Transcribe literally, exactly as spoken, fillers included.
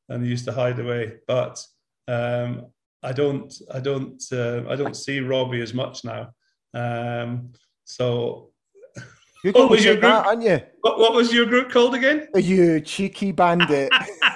and he used to hide away. But um, I don't, I don't, uh, I don't see Robbie as much now. Um, so, You're what going to was your take that, group? aren't you? What, what was your group called again? You cheeky bandit.